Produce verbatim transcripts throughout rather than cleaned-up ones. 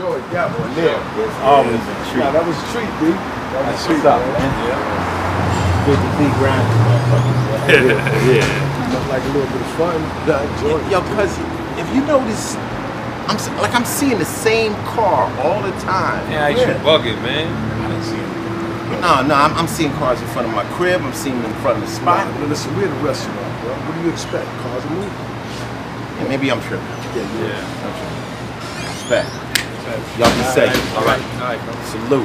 enjoyed that one there. It's always a treat. Nah, that was a treat, B. That was a treat, up, man. Yeah. Good to be grounded, motherfuckers. Yeah. yeah. Looked like a little bit of fun. I enjoyed it. Yo, cuz if you notice, I'm like I'm seeing the same car all the time. Yeah, you should bug it, man. I didn't see it. No, no, I'm, I'm seeing cars in front of my crib. I'm seeing them in front of the spot. Nah, listen, we're at a restaurant, bro. What do you expect? Cars are moving. Yeah, maybe I'm tripping. Yeah, yeah. Yeah. I'm tripping. Respect. Y'all be safe. All right. All right, bro. Salute.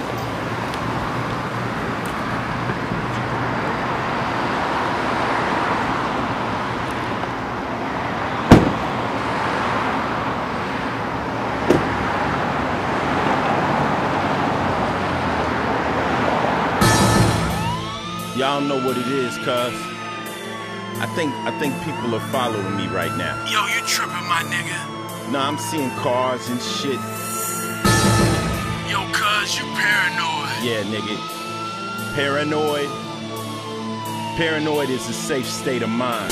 Y'all know what it is, cuz. I think I think people are following me right now. Yo, you tripping, my nigga. Nah, I'm seeing cars and shit. Yo, cuz, you paranoid. Yeah, nigga. Paranoid. Paranoid is a safe state of mind.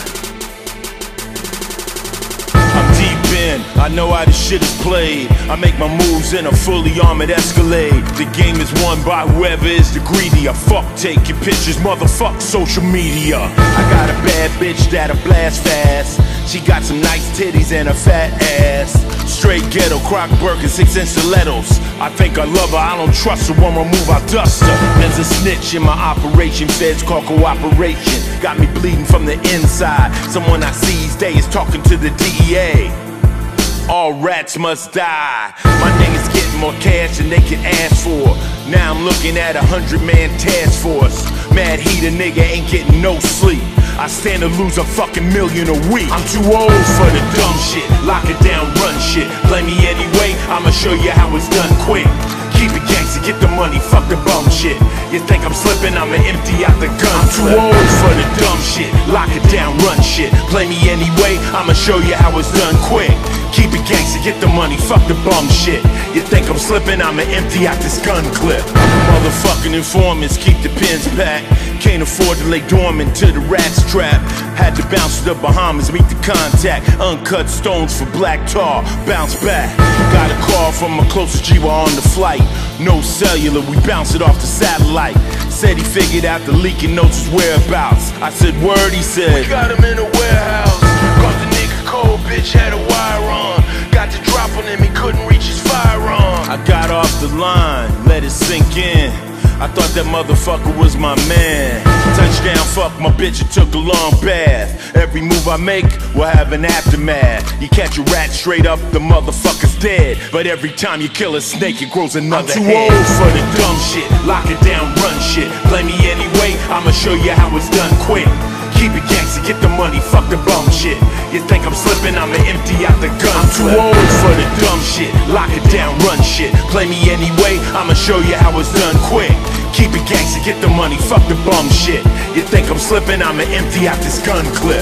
I'm deep in, I know how this shit is played. I make my moves in a fully armored Escalade. The game is won by whoever is the greedy. I fuck taking pictures, motherfuck social media. I got a bad bitch that'll blast fast. She got some nice titties and a fat ass. Straight ghetto, Croc Birkin, six inch stilettos. I think I love her, I don't trust her, one more move, I dust her. There's a snitch in my operation, feds call cooperation. Got me bleeding from the inside. Someone I see these days talking to the D E A. All rats must die. My niggas getting more cash than they can ask for. Now I'm looking at a hundred man task force. Mad heat, a nigga ain't getting no sleep. I stand to lose a fucking million a week. I'm too old for the dumb shit. Lock it down, run shit. Play me anyway, I'ma show you how it's done quick. Keep it gangsta, get the money, fuck the bum shit. You think I'm slipping, I'ma empty out the gun. I'm too old for the dumb shit. Lock it down, run shit. Play me anyway, I'ma show you how it's done quick. Keep it gangsta, get the money, fuck the bum shit. You think I'm slipping, I'ma empty out this gun clip. Motherfucking informants, keep the pins packed. Can't afford to lay dormant to the rat's trap. Had to bounce to the Bahamas, meet the contact. Uncut stones for black tar, bounce back. Got a call from my closest G while on the flight. No cellular, we bounce it off the satellite. Said he figured out the leak and knows his whereabouts. I said word, he said We got him in a warehouse. Caught the nigga cold, bitch had a wire on. Got the drop on him, he couldn't reach his firearm. I got off the line, let it sink in. I thought that motherfucker was my man. Touchdown, fuck my bitch, it took a long bath. Every move I make will have an aftermath. You catch a rat straight up, the motherfucker's dead. But every time you kill a snake, it grows another head. I'm too head. old for the dumb shit. Lock it down, run shit. Play me anyway, I'ma show you how it's done quick. Keep it gangsta, get the money, fuck the bum shit. You think I'm slipping, I'ma empty out the gun. I'm too old for the dumb shit. Lock it down, run shit. Play me anyway, I'ma show you how it's done quick. Keep it gangsta, get the money, fuck the bum shit. You think I'm slipping, I'ma empty out this gun clip.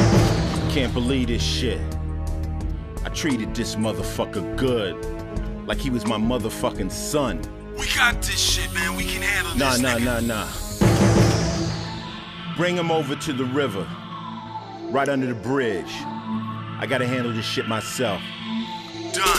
Can't believe this shit. I treated this motherfucker good. Like he was my motherfucking son. We got this shit, man. We can handle Nah, this. nah, nigga. nah, nah. Bring him over to the river, right under the bridge. I gotta handle this shit myself. Done.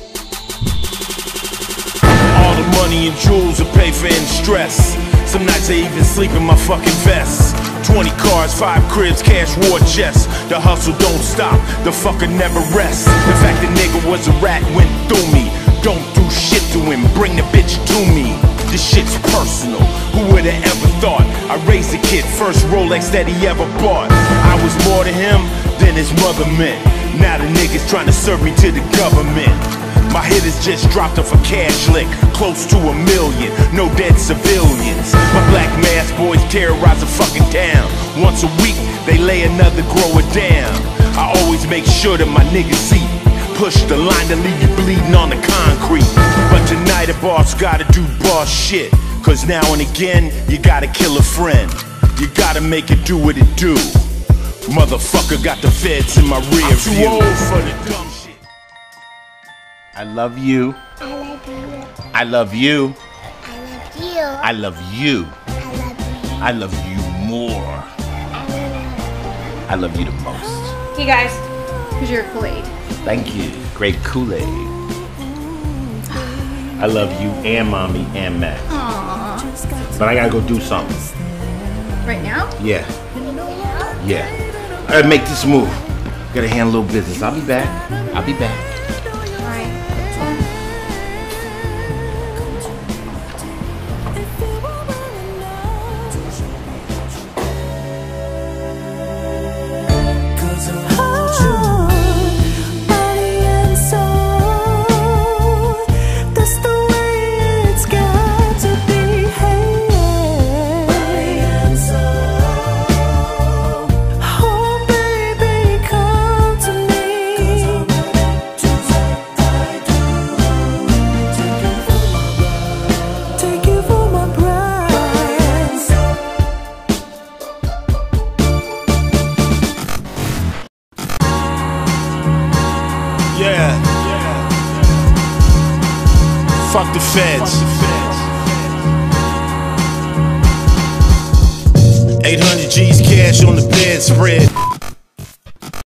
All the money and jewels will pay for any stress. Some nights I even sleep in my fucking vest. Twenty cars, five cribs, cash war chest. The hustle don't stop, the fucker never rests. The fact the nigga was a rat went through me. Don't do shit to him, bring the bitch to me. This shit's personal, who would've ever thought? I raised a kid, first Rolex that he ever bought. I was more to him than his mother meant. Now the niggas trying to serve me to the government. My hitters just dropped off a cash lick, close to a million, no dead civilians. My black mask boys terrorize the fucking town. Once a week, they lay another grower down. I always make sure that my niggas eat. Push the line to leave you bleeding on the concrete. But tonight a boss gotta do boss shit. Cause now and again, you gotta kill a friend. You gotta make it do what it do. Motherfucker got the feds in my rear I'm too view. Old for the dumb shit. I love you. I love you. I love you. I love you. I love you. I love you. I love you more. I love you the most. Hey guys, here's your Kool-Aid. Thank you. Great Kool-Aid. I love you and mommy and Matt. Aww. But I gotta go do something. Right now? Yeah. Yeah. I gotta make this move. Gotta handle a little business. I'll be back. I'll be back. Alright. Yeah. Fuck the feds. eight hundred G's cash on the bedspread.